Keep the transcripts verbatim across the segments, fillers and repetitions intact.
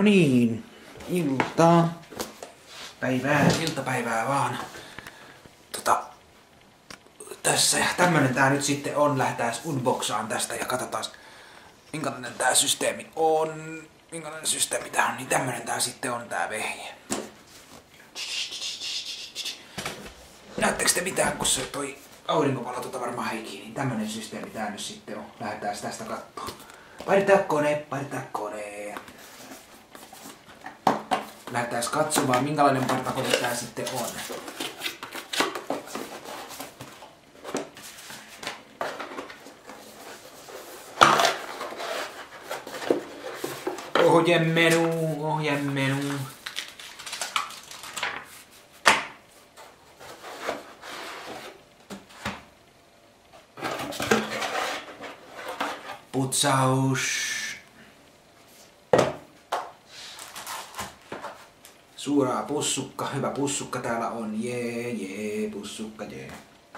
niin, iltaa. Päivää, iltapäivää vaan. Tota, tässä ja tämmönen tää nyt sitten on. Lähdetään unboxaan tästä ja katsotaan minkälainen tää systeemi on. Minkälainen systeemi tää on, niin tämmönen tää sitten on tää vehje. Näettekö te mitään, kun se toi aurinkovalo tota varmaan häikii, niin tämmönen systeemi tää nyt sitten on. Lähdetään tästä kattoo. Painetaan kone, painetaan kone. Lähdetään katsomaan, minkälainen partakone tää sitten on. Ohjemenu, ohjemenu. Putsaus. Suuraa pussukka, hyvä pussukka täällä on, jee jee, pussukka jee.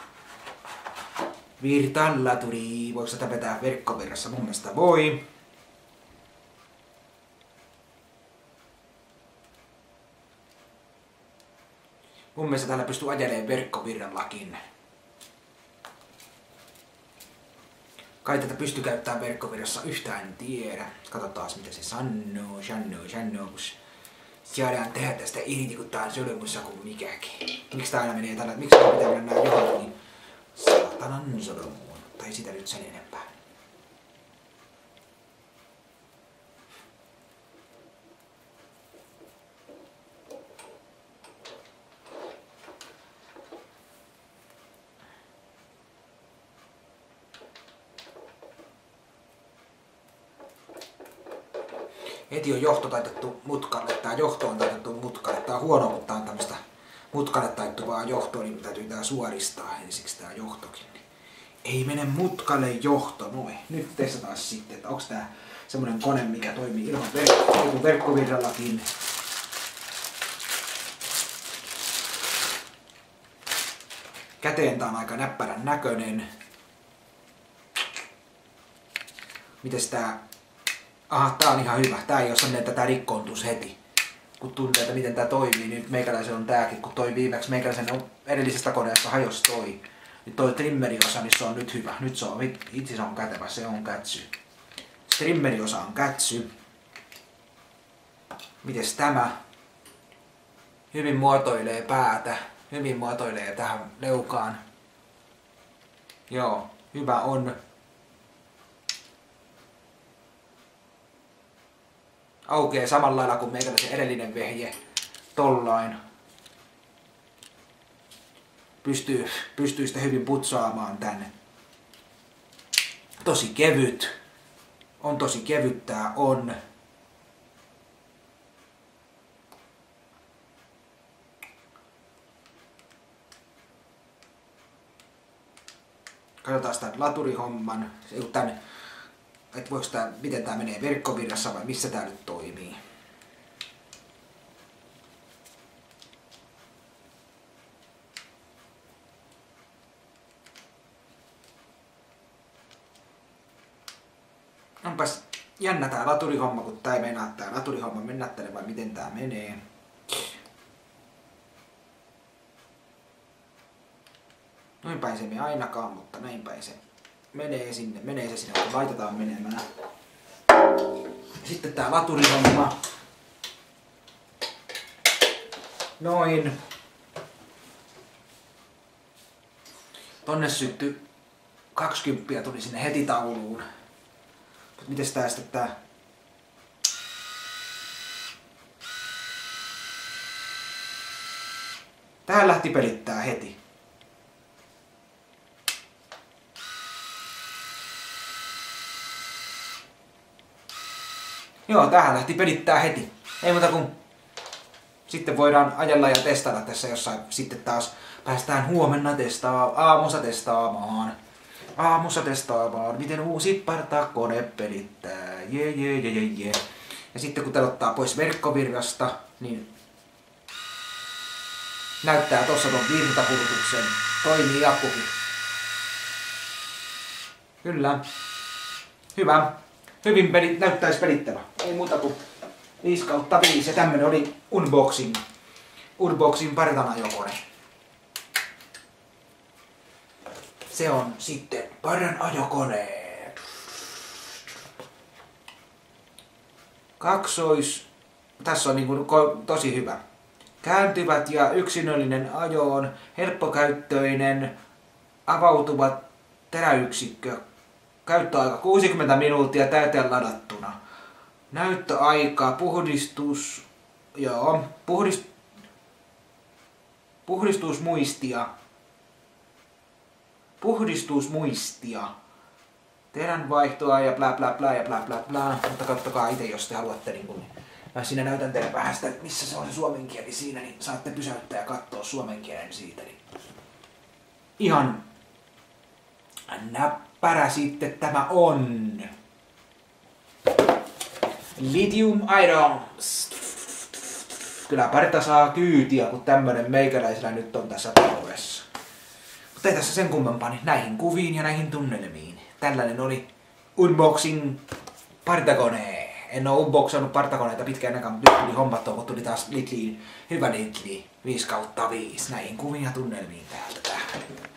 Virtalaturi, voiko sitä vetää verkkovirrassa? Mun mielestä voi. Mun mielestä täällä pystyy ajelemaan verkkovirrallakin. Kai tätä pystyy käyttämään verkkovirrassa yhtään en tiedä. Katsotaan mitä se sanoo, sanoo, sanoo, kun saadaan tehdä tästä irti, kun tää on solmussa kuin mikäkin. Miksi tää aina menee tällä, miksi tää pitää mennä johonkin saatanan solmuun? Tai sitä nyt sen enempää. Heti on johto taitettu mutkalle, tää johto on taitettu mutkalle. Tää on huono, mutta tää on tämmöstä mutkalle taittuvaa johtoa, niin täytyy tää suoristaa ensiksi tää johtokin. Ei mene mutkalle johto, noin. Nyt testataan sitten, että onks tää semmonen kone, mikä toimii ilman verkko, verkkovirrallakin. Käteen tää on aika näppärän näköinen. Mites tää? Aha, tää on ihan hyvä. Tää ei oo sellainen, että tää rikkoontuisi heti. Kun tuntee, että miten tää toimii, niin meikäläisen on tääkin. Kun toi viimeksi meikäläisen edellisestä koneesta hajosi toi. Niin toi trimmeriosa, niin se on nyt hyvä. Nyt se on, itse se on kätevä, se on kätsy. Trimmeriosa on kätsy. Mites tämä? Hyvin muotoilee päätä. Hyvin muotoilee tähän leukaan. Joo, hyvä on. Aukee samalla lailla kuin meikäläisen edellinen vehje. Tollain. Pystyy, pystyy sitä hyvin putsaamaan tänne. Tosi kevyt. On tosi kevyt tää on. Katsotaan sitä laturihomman. Tän, että voiko tää, miten tää menee verkkovirrassa vai missä tää nyt toimii. Onpas jännä tää laturihomma, kun tää ei meinaa tää laturihomma mennä tänne vai miten tää menee. Noin päin se ei mene ainakaan, mutta näin päin se menee sinne, menee se sinne, kun laitetaan menemään. Sitten tää laturihomma. Noin. Tonne syttyi kaksikymmentä tuli sinne heti tauluun. Mut mites tää sitten tää? Tähän lähti pelittää heti. Joo, tähän lähti pelittää heti. Ei muuta kuin sitten voidaan ajella ja testata tässä jossain. Sitten taas päästään huomenna testaa, aamussa testaamaan. Aamussa testaamaan, miten uusi partakone pelittää. Jee, jee, jee, jee, jee. Ja sitten kun telottaa pois verkkovirrasta, niin näyttää tossa ton virtakulutuksen. Toimii akkukin. Kyllä. Hyvä. Hyvin peli, näyttäisi pelittävä. Ei muuta kuin viisi kautta viisi ja tämmönen oli unboxing. Unboxing Partan ajokone. Se on sitten Partan ajokone. Kaksois. Tässä on niinku tosi hyvä. Kääntyvät ja yksilöllinen ajoon, helppokäyttöinen, avautuvat teräyksikkö. Käyttöaika kuusikymmentä minuuttia täyteen ladattuna. Näyttöaika, puhdistus, joo, puhdist, puhdistusmuistia. Puhdistusmuistia. Teränvaihtoa ja bla bla bla ja bla bla bla. Mutta katsokaa itse, jos te haluatte niin kun, mä siinä näytän teille vähän sitä, missä se on se suomen kieli siinä, niin saatte pysäyttää ja katsoa suomen kielen siitä. Niin. Ihan näppärä sitten tämä on. Lithium Items. Kyllä Parta saa kyytiä, kun tämmönen meikäläisellä nyt on tässä taloudessa. Mutta ei tässä sen kummempaa, niin näihin kuviin ja näihin tunnelmiin. Tällainen oli unboxing Partakone. En oo unboxannut Partakoneita pitkään aikaan, mutta nyt tuli hommattua, kun tuli taas Lidliin. Hyvä Lidli. viisi kautta viisi. Näihin kuviin ja tunnelmiin täältä tähän.